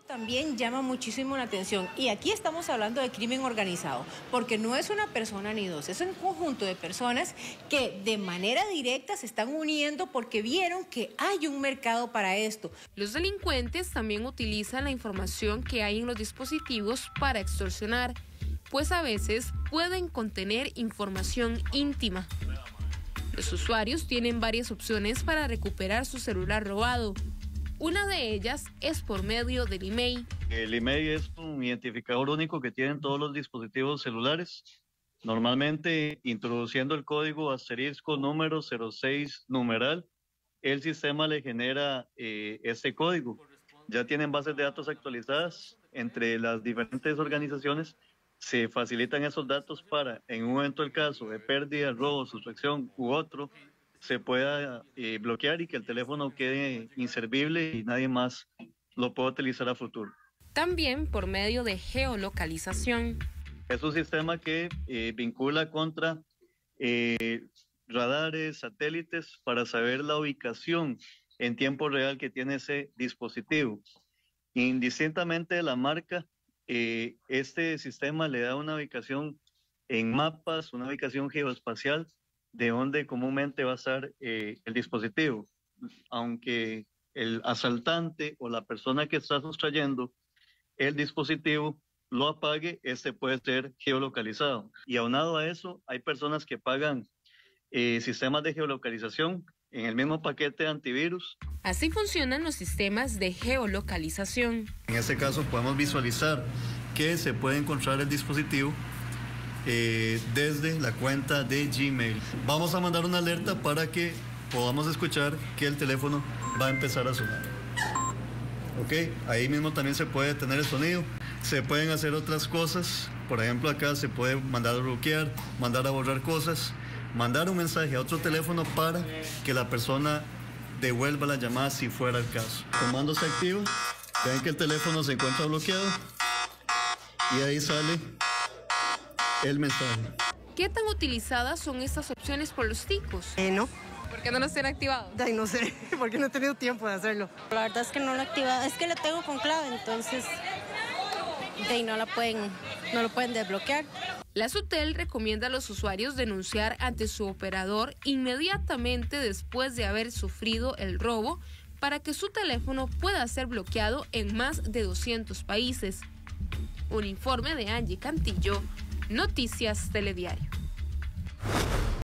También llama muchísimo la atención, y aquí estamos hablando de crimen organizado, porque no es una persona ni dos, es un conjunto de personas que de manera directa se están uniendo porque vieron que hay un mercado para esto. Los delincuentes también utilizan la información que hay en los dispositivos para extorsionar, pues a veces pueden contener información íntima. Los usuarios tienen varias opciones para recuperar su celular robado. Una de ellas es por medio del email. El email es un identificador único que tienen todos los dispositivos celulares. Normalmente, introduciendo el código asterisco número 06 numeral, el sistema le genera este código. Ya tienen bases de datos actualizadas entre las diferentes organizaciones. Se facilitan esos datos para, en un momento del caso de pérdida, robo, sustracción u otro, se pueda bloquear y que el teléfono quede inservible y nadie más lo pueda utilizar a futuro. También por medio de geolocalización. Es un sistema que vincula contra radares, satélites, para saber la ubicación en tiempo real que tiene ese dispositivo. Indistintamente de la marca, este sistema le da una ubicación en mapas, una ubicación geoespacial de donde comúnmente va a estar el dispositivo. Aunque el asaltante o la persona que está sustrayendo el dispositivo lo apague, este puede ser geolocalizado. Y aunado a eso, hay personas que pagan sistemas de geolocalización en el mismo paquete de antivirus. Así funcionan los sistemas de geolocalización. En este caso podemos visualizar que se puede encontrar el dispositivo desde la cuenta de Gmail. Vamos a mandar una alerta para que podamos escuchar que el teléfono va a empezar a sonar. Ok, ahí mismo también se puede tener el sonido. Se pueden hacer otras cosas. Por ejemplo, acá se puede mandar a bloquear, mandar a borrar cosas, mandar un mensaje a otro teléfono para que la persona devuelva la llamada si fuera el caso. Comando se activa, ven que el teléfono se encuentra bloqueado y ahí sale el mensaje. ¿Qué tan utilizadas son estas opciones por los ticos? No. ¿Por qué no las tienen activadas? Ay, no sé, porque no he tenido tiempo de hacerlo. La verdad es que no lo he activado, es que lo tengo con clave, entonces no lo pueden desbloquear. La SUTEL recomienda a los usuarios denunciar ante su operador inmediatamente después de haber sufrido el robo para que su teléfono pueda ser bloqueado en más de 200 países. Un informe de Angie Cantillo, Noticias Telediario.